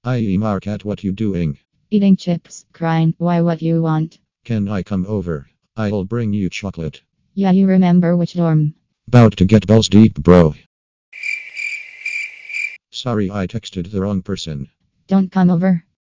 Aye, Market, what you doing? Eating chips, crying, why what you want? Can I come over? I'll bring you chocolate. Yeah, you remember which dorm? About to get balls deep, bro. Sorry, I texted the wrong person. Don't come over.